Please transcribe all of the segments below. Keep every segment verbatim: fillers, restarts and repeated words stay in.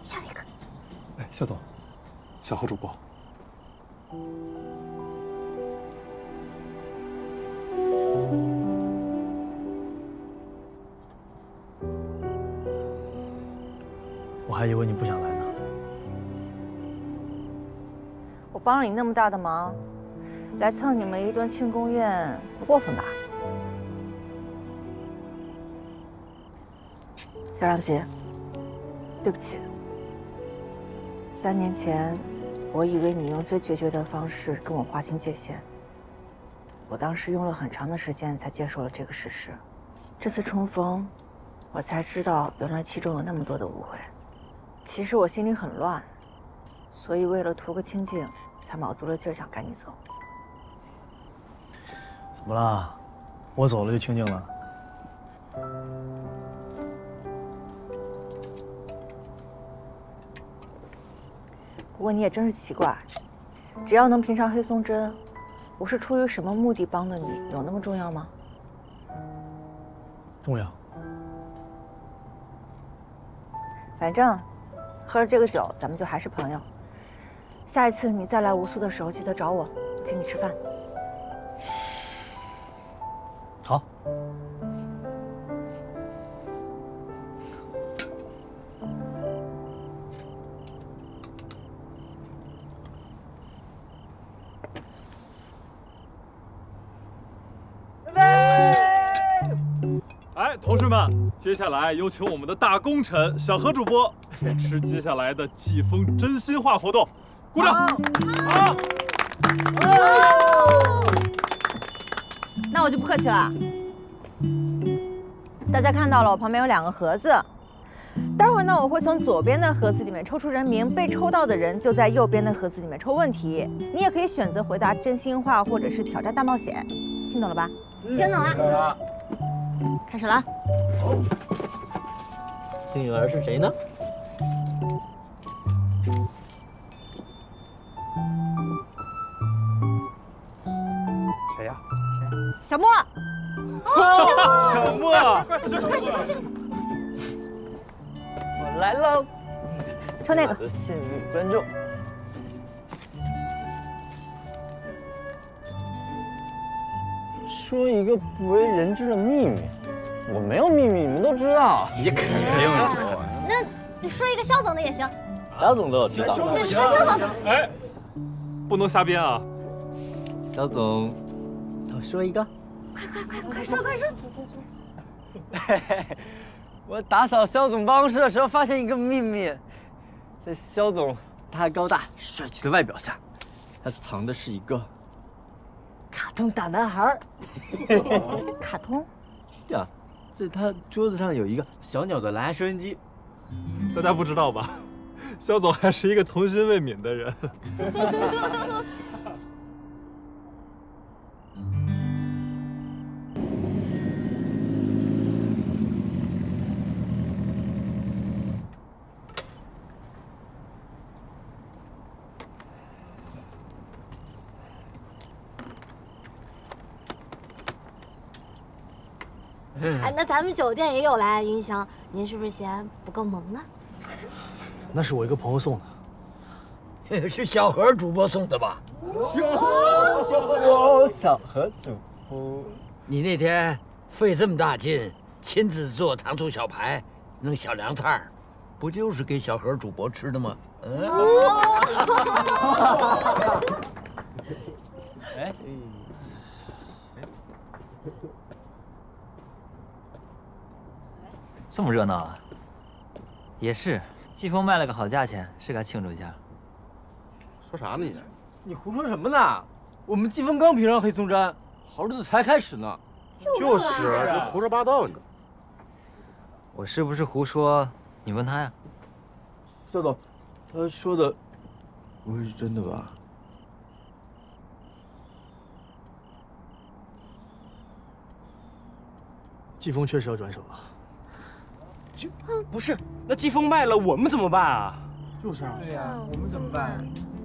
下一个。 哎，肖总，小何主播。 我还以为你不想来呢。 我帮了你那么大的忙，来蹭你们一顿庆功宴，不过分吧？小让杰，对不起。三年前，我以为你用最决绝的方式跟我划清界限，我当时用了很长的时间才接受了这个事实。这次重逢，我才知道原来其中有那么多的误会。其实我心里很乱，所以为了图个清静，才卯足了劲儿想赶你走。 怎么了？我走了就清静了？ 不过你也真是奇怪，只要能评上黑松针，我是出于什么目的帮的你，有那么重要吗？ 重要。 反正喝了这个酒，咱们就还是朋友。下一次你再来无宿的时候，记得找我，请你吃饭。 好。 哎，同事们，接下来有请我们的大功臣小何主播主持接下来的季风真心话活动，鼓掌！好。 那我就不客气了。大家看到了，我旁边有两个盒子。待会儿呢，我会从左边的盒子里面抽出人名，被抽到的人就在右边的盒子里面抽问题。你也可以选择回答真心话，或者是挑战大冒险。听懂了吧？ 听懂了。 开始了。 幸运儿是谁呢？ 谁呀？ 小莫。 哦，小莫， 快去快去！ 我来喽。 抽那个。 我的幸运观众。说一个不为人知的秘密，我没有秘密，你们都知道。 你肯定有。 那你说一个肖总的也行。 肖总都有知道。 对，说肖总。 哎，不能瞎编啊！ 肖总，我说一个。 快快快快说快说！ 嘿嘿，我打扫肖总办公室的时候发现一个秘密，在肖总他高大帅气的外表下，他藏的是一个卡通大男孩。 卡通？ 对啊，在他桌子上有一个小鸟的蓝牙收音机。 大家不知道吧？肖总还是一个童心未泯的人。 哎，那咱们酒店也有蓝牙音箱，您是不是嫌不够萌呢？ 那是我一个朋友送的，是小何主播送的吧？ 哦，小何主播， 你那天费这么大劲，亲自做糖醋小排，弄小凉菜，不就是给小何主播吃的吗？嗯。 哎。 这么热闹啊！也是，季风卖了个好价钱，是该庆祝一下。 说啥呢你？ 你胡说什么呢？我们季风刚评上黑松针，好日子才开始呢。 就是，你胡说八道你。 我是不是胡说？你问他呀。 肖总，他说的不会是真的吧？ 季风确实要转手了。 就不是，那季风卖了，我们怎么办啊？ 就是啊。 对呀，我们怎么办？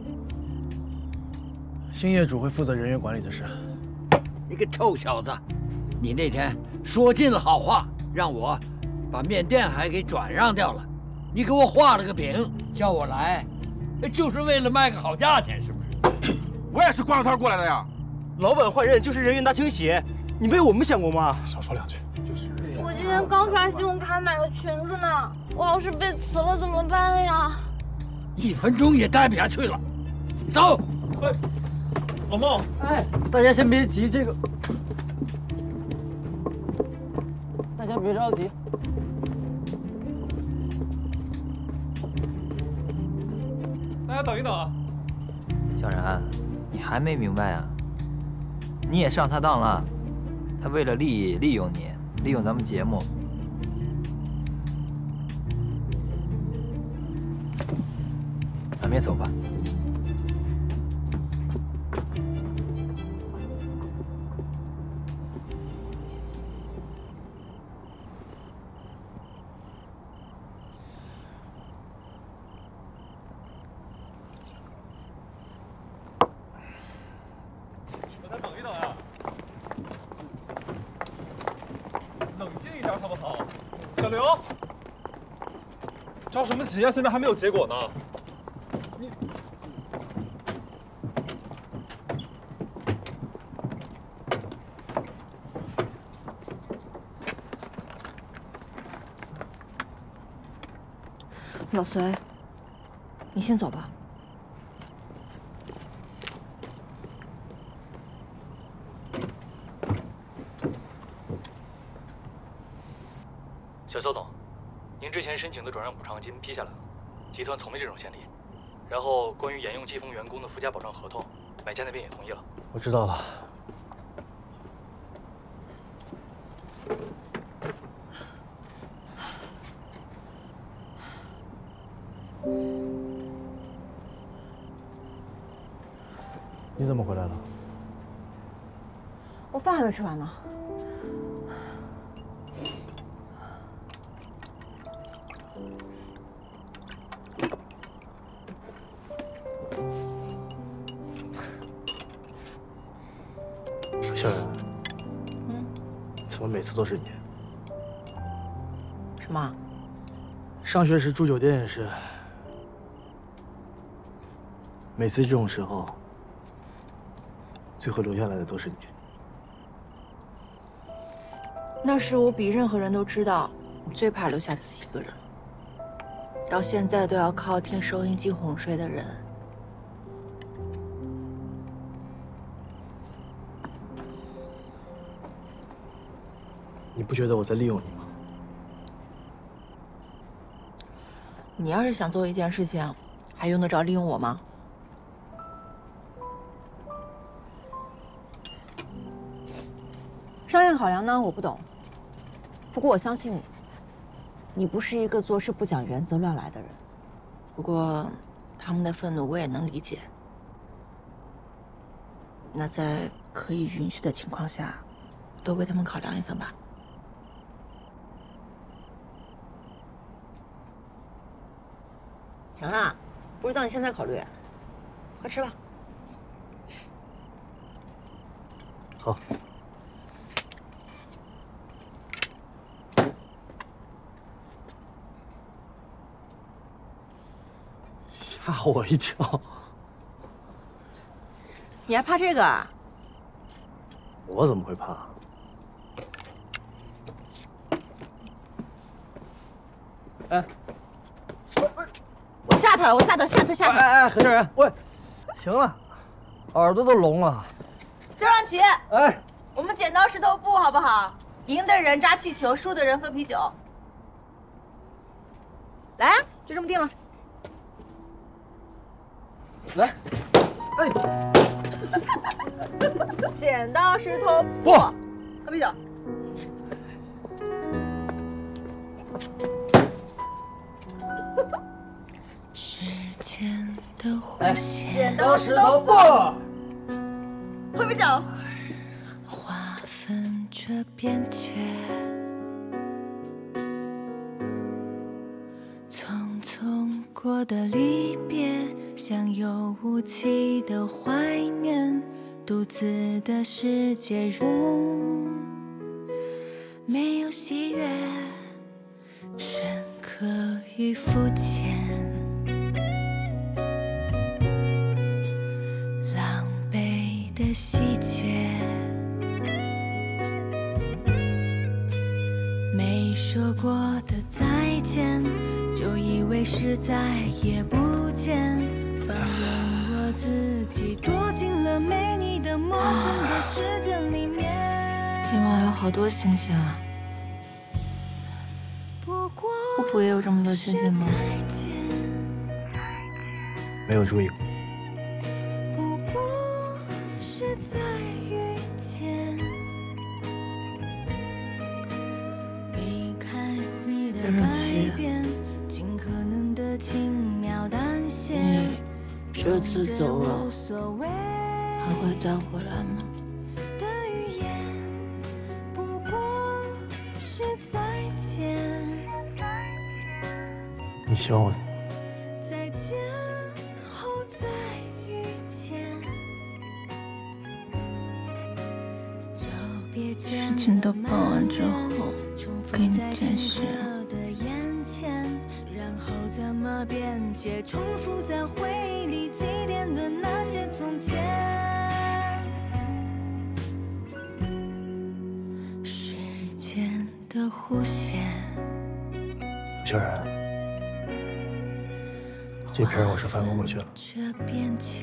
新业主会负责人员管理的事。 你个臭小子，你那天说尽了好话，让我把面店还给转让掉了， 你给我画了个饼，叫我来，就是为了卖个好价钱，是不是？ 我也是逛摊过来的呀。 老板换人就是人员大清洗，你为我们想过吗？ 少说两句。就是。 我今天刚刷信用卡买个裙子呢，我要是被辞了怎么办呀？ 一分钟也待不下去了，走。 哎，老孟， 哎，大家先别急，这个，大家别着急。 大家等一等啊！ 小然，你还没明白啊？你也上他当了，他为了利益利用你，利用咱们节目。咱们也走吧。 大家等一等呀！冷静一点好不好？小刘，着什么急啊？现在还没有结果呢。你。 老隋，你先走吧。 小肖总，您之前申请的转让补偿金批下来了，集团从没这种先例。然后关于沿用季风员工的附加保障合同，买家那边也同意了。 我知道了。你怎么回来了？ 我饭还没吃完呢。 小然，嗯，怎么每次都是你？ 什么？ 上学时住酒店也是，每次这种时候，最后留下来的都是你。 那是我比任何人都知道，你最怕留下自己一个人。到现在都要靠听收音机哄睡的人。 你不觉得我在利用你吗？ 你要是想做一件事情，还用得着利用我吗？商业考量呢，我不懂。不过我相信你，你不是一个做事不讲原则、乱来的人。不过，他们的愤怒我也能理解。那在可以允许的情况下，多为他们考量一份吧。行了，不知道你现在考虑，快吃吧。 好。吓我一跳！ 你还怕这个啊？ 我怎么会怕？ 哎， 我下他，我下他，下他，下他！ 哎哎，何大人，喂，行了，耳朵都聋了。 周让奇， 哎， 我们剪刀石头布好不好？赢的人扎气球，输的人喝啤酒。来啊，就这么定了。 来，哎， 剪刀石头布，喝啤酒。 哎，剪刀石头布， 喝啤酒。 划分着边界，匆匆过的离别，像有雾气的怀念，独自的世界人，没有喜悦，深刻与肤浅，狼狈的喜鹊，没说过的再见，就以为是再也不见。放任我自己躲进了没你的陌生的世界里面。 今晚有好多星星啊！瀑布也有这么多星星吗？ 没有注意过。 不过是再遇见，离开你的改变，尽可能的轻描淡写。 你这次走了，还会再回来吗？ 的语言不过是再见。 你希望我再见后再遇见，就别事情都办完之后，给你见血。 然后怎么辩解，重复在回忆里祭奠的那些从前。时间的弧线， 小冉，这篇我是翻不过去了。 这边界，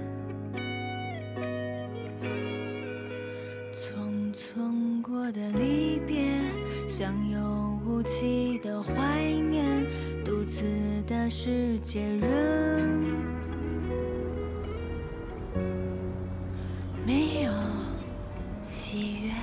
匆匆过的离别，像有无期的怀念，独自的世界人，没有喜悦。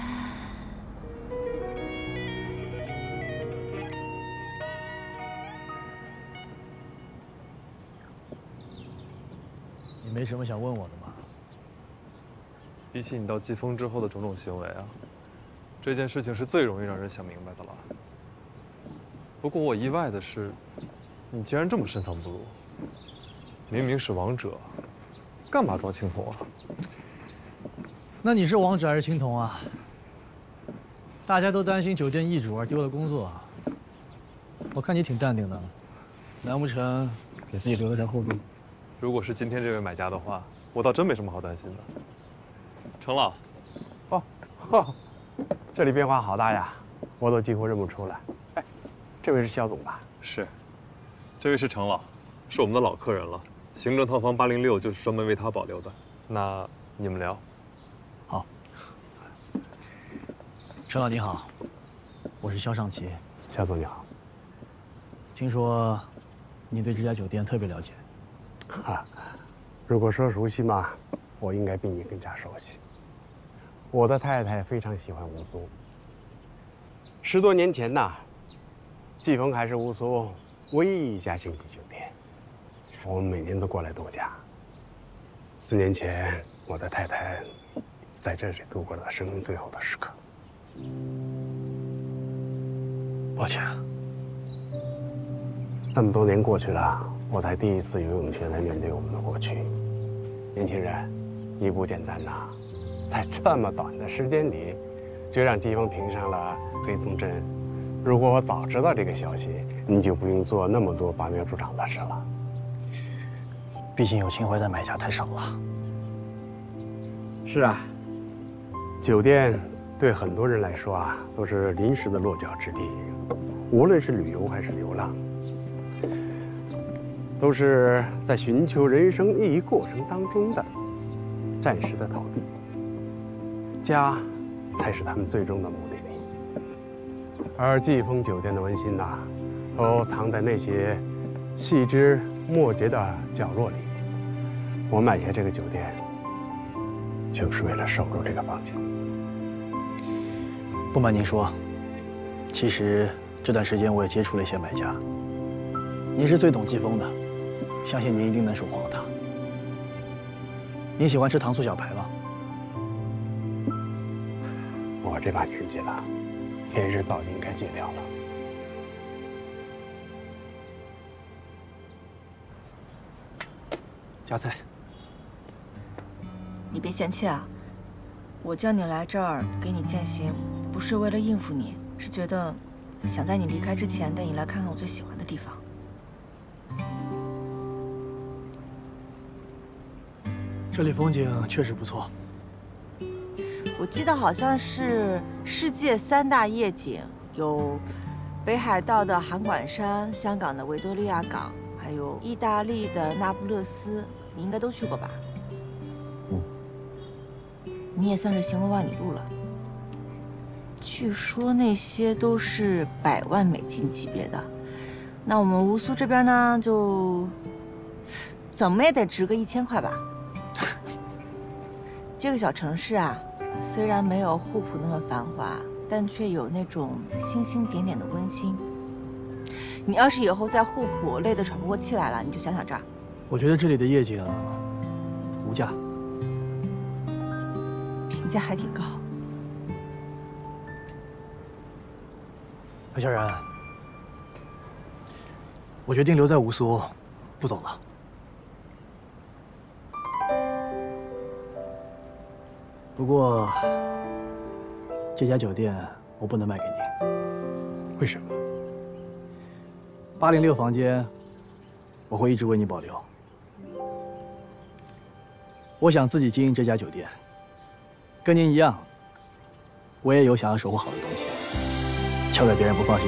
你没什么想问我的吗？ 比起你到季风之后的种种行为啊，这件事情是最容易让人想明白的了。不过我意外的是，你竟然这么深藏不露。明明是王者，干嘛装青铜啊？ 那你是王者还是青铜啊？大家都担心酒店易主而丢了工作，我看你挺淡定的，难不成给自己留了点后路？ 如果是今天这位买家的话，我倒真没什么好担心的。程老， 哦，呵，这里变化好大呀，我都几乎认不出来。哎，这位是肖总吧？ 是，这位是程老，是我们的老客人了。行政套房八零六就是专门为他保留的。那你们聊。 好。程老你好，我是肖尚奇。 肖总你好。 听说你对这家酒店特别了解。 哈，如果说熟悉嘛，我应该比你更加熟悉。我的太太非常喜欢乌苏。十多年前呐，季风还是乌苏唯一一家星级酒店，我们每年都过来度假。四年前，我的太太在这里度过了生命最后的时刻。 抱歉。 这么多年过去了，我才第一次有勇气来面对我们的过去。年轻人，一不简单呐，在这么短的时间里，就让季风评上了推送证。如果我早知道这个消息，你就不用做那么多拔苗助长的事了。 毕竟有情怀的买家太少了。 是啊，酒店对很多人来说啊，都是临时的落脚之地，无论是旅游还是流浪，都是在寻求人生意义过程当中的暂时的逃避。家才是他们最终的目的地。而季风酒店的温馨呐、啊，都藏在那些细枝末节的角落里。我买下这个酒店，就是为了守住这个房间。 不瞒您说，其实这段时间我也接触了一些买家。您是最懂季风的，相信您一定能守护好它。您喜欢吃糖醋小排吗？ 我这把年纪了，天日早就应该戒掉了。 夹菜。 你别嫌弃啊，我叫你来这儿给你践行，不是为了应付你，是觉得想在你离开之前带你来看看我最喜欢的地方。 这里风景确实不错。 我记得好像是世界三大夜景，有北海道的函馆山、香港的维多利亚港，还有意大利的那不勒斯，你应该都去过吧？ 嗯。 你也算是行过万里路了。据说那些都是百万美金级别的，那我们乌苏这边呢，就怎么也得值个一千块吧。这个小城市啊，虽然没有滹浦那么繁华，但却有那种星星点点的温馨。你要是以后在滹浦累得喘不过气来了，你就想想这儿。 我觉得这里的夜景无价， 评价还挺高。 白小然，我决定留在乌苏，不走了。不过，这家酒店我不能卖给你。为什么？八零六房间，我会一直为你保留。我想自己经营这家酒店，跟您一样，我也有想要守护好的东西，交给别人不放心。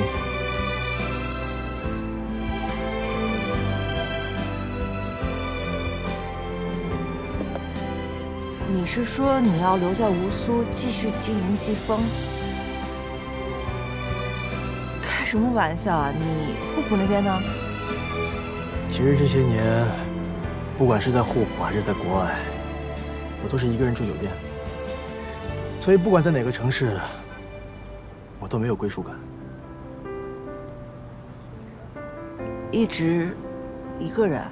你是说你要留在乌苏继续经营季风？开什么玩笑啊！你滹浦那边呢？ 其实这些年，不管是在滹浦还是在国外，我都是一个人住酒店，所以不管在哪个城市，我都没有归属感。 一直一个人。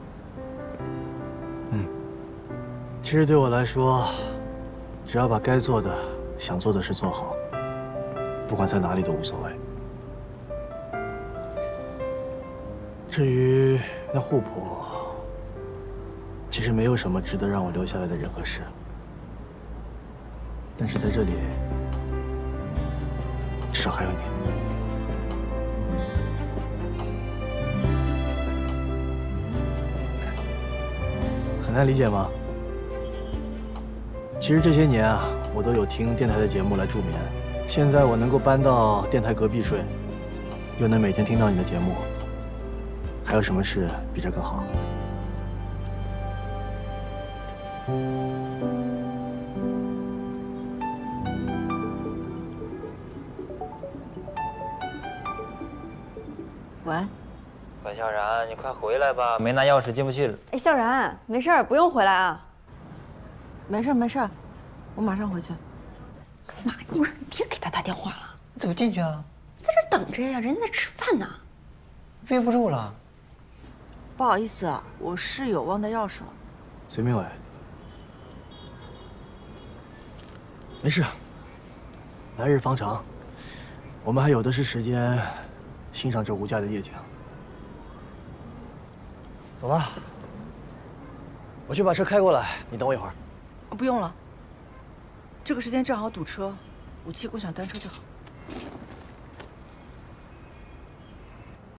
嗯，其实对我来说，只要把该做的、想做的事做好，不管在哪里都无所谓。至于那滹浦，其实没有什么值得让我留下来的人和事，但是在这里，至少还有你。很难理解吗？其实这些年啊，我都有听电台的节目来助眠。现在我能够搬到电台隔壁睡，又能每天听到你的节目，还有什么事比这更好？ 喂， 白小然，你快回来吧，没拿钥匙进不去了。 哎，小然，没事儿，不用回来啊。 没事没事，我马上回去。 干嘛？一会儿你别给他打电话了。 你怎么进去啊？ 在这儿等着呀，人家在吃饭呢。 憋不住了。 不好意思啊，我室友忘带钥匙了。 随便喂。没事，来日方长，我们还有的是时间欣赏这无价的夜景。走吧，我去把车开过来，你等我一会儿。 不用了，这个时间正好堵车，武器共享单车就好。